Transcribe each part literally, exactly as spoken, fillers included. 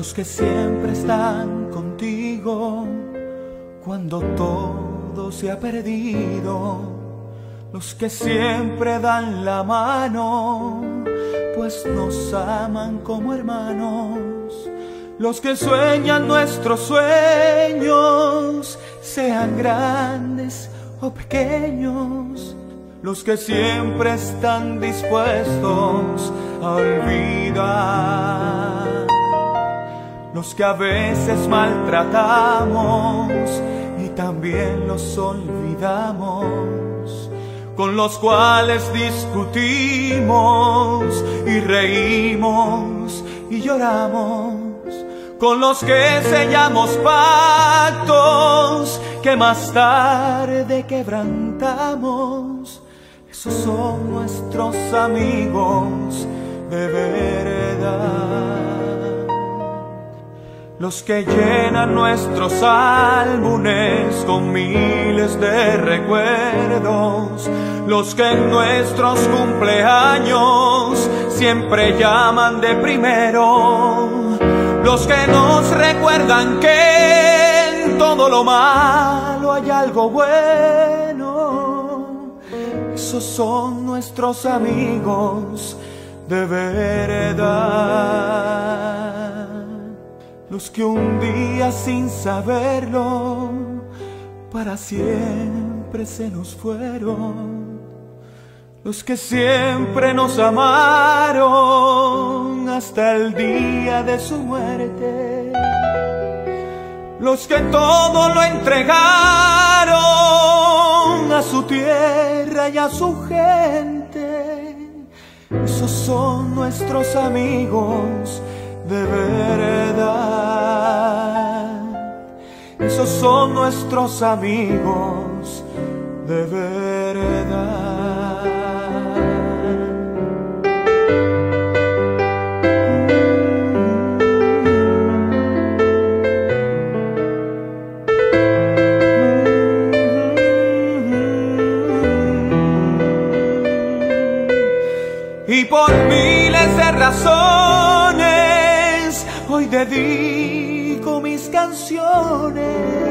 los que siempre están contigo cuando todo se ha perdido, los que siempre dan la mano, pues nos aman como hermanos, los que sueñan nuestros sueños, sean grandes o pequeños, los que siempre están dispuestos a olvidar, los que a veces maltratamos y también los olvidamos, con los cuales discutimos y reímos y lloramos, con los que sellamos pactos que más tarde quebrantamos. Esos son nuestros amigos de verdad, los que llenan nuestros álbumes con miles de recuerdos, los que en nuestros cumpleaños siempre llaman de primero, los que nos recuerdan que en todo lo malo hay algo bueno. Esos son nuestros amigos de verdad, los que un día sin saberlo para siempre se nos fueron, los que siempre nos amaron hasta el día de su muerte, los que todo lo entregaron a su tierra y a su gente. Esos son nuestros amigos de verdad, esos son nuestros amigos de verdad. Y por miles de razones hoy dedico mis canciones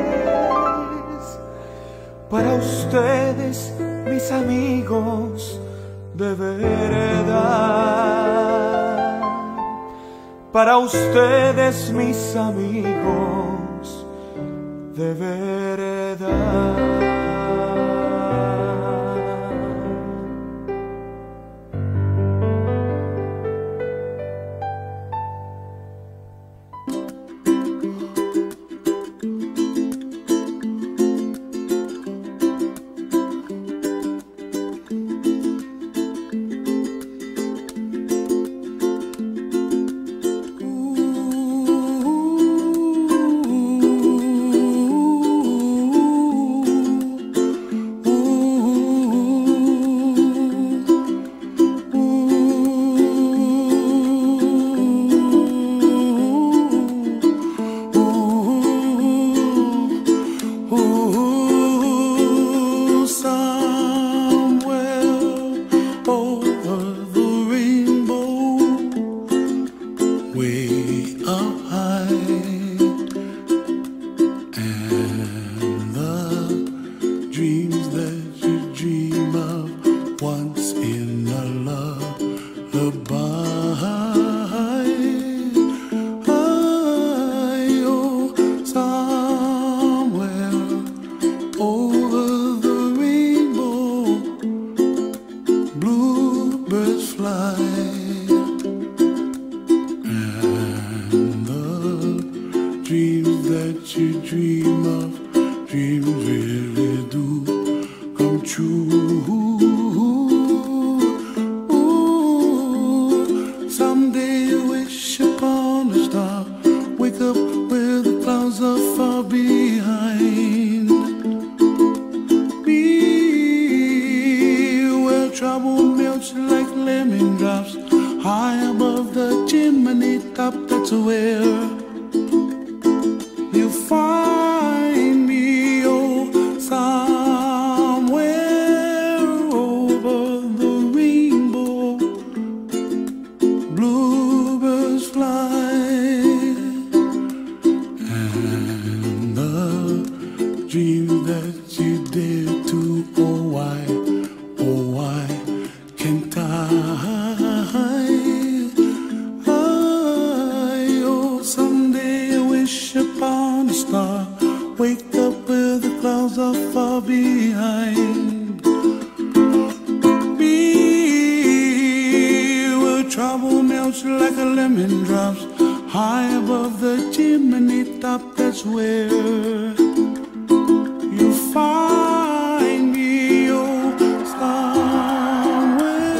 para ustedes, mis amigos de verdad, para ustedes, mis amigos de verdad. Bluebirds fly. far behind. Be where trouble melts like a lemon drops high above the chimney top. That's where you find me, oh, somewhere.